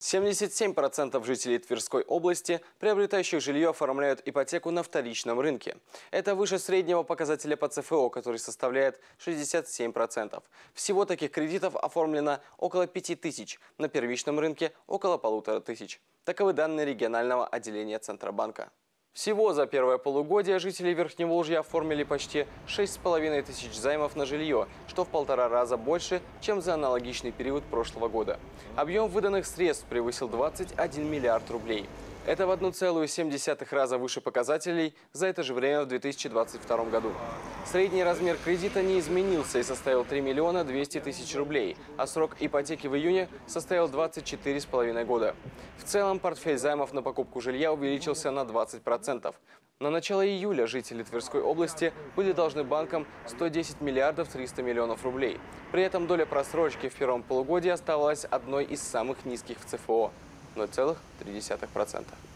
77% жителей Тверской области, приобретающих жилье, оформляют ипотеку на вторичном рынке. Это выше среднего показателя по ЦФО, который составляет 67%. Всего таких кредитов оформлено около 5000, на первичном рынке около 1500. Таковы данные регионального отделения Центробанка. Всего за первое полугодие жители Верхневолжья оформили почти 6500 займов на жилье, что в 1,5 раза больше, чем за аналогичный период прошлого года. Объем выданных средств превысил 21 миллиард рублей. Это в 1,7 раза выше показателей за это же время в 2022 году. Средний размер кредита не изменился и составил 3 миллиона 200 тысяч рублей, а срок ипотеки в июне составил 24,5 года. В целом портфель займов на покупку жилья увеличился на 20%. На начало июля жители Тверской области были должны банкам 110 миллиардов 300 миллионов рублей. При этом доля просрочки в первом полугодии оставалась одной из самых низких в ЦФО – 0,3%.